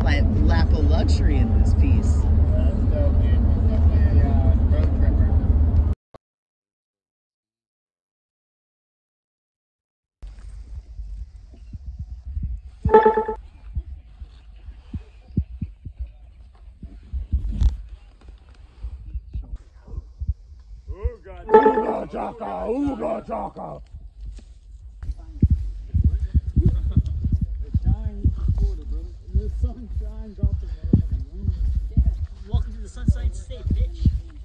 lap of luxury in this piece. That's dope, man. He's definitely a road tripper. Ooga chaka, ooga chaka. The sun shines off the moon. Welcome to the Sunshine State, bitch.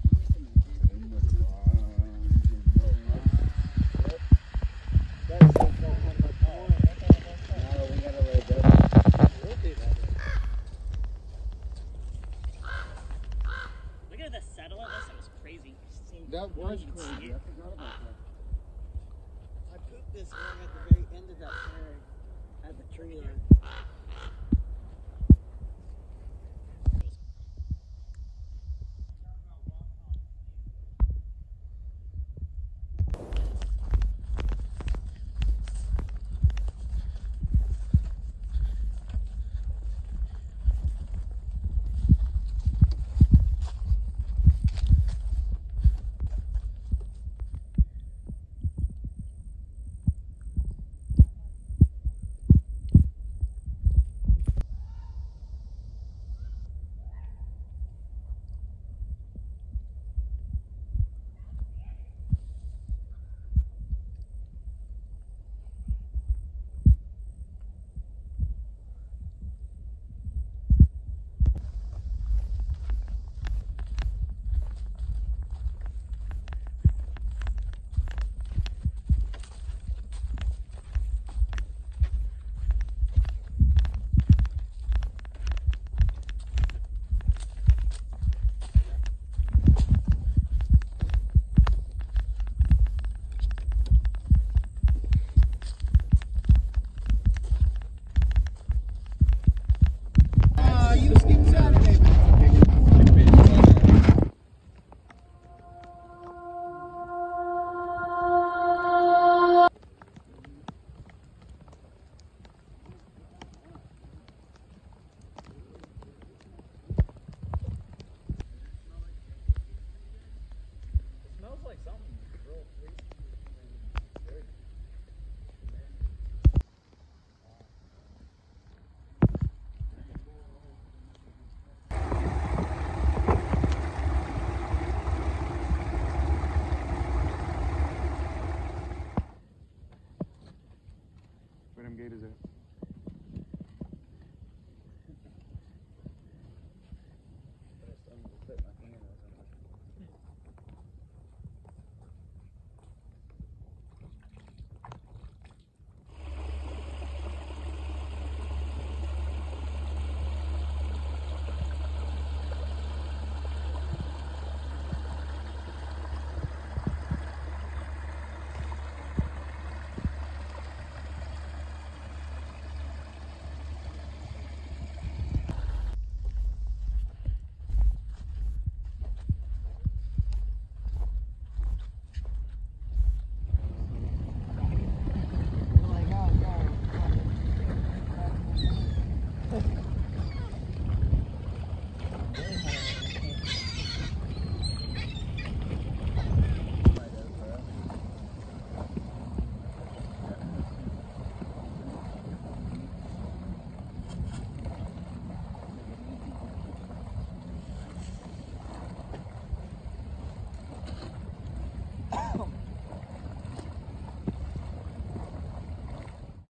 Look at the satellite. That was crazy. That was crazy. I forgot about that. I pooped this egg at the very end of that prairie, at the tree line. Where them gators at?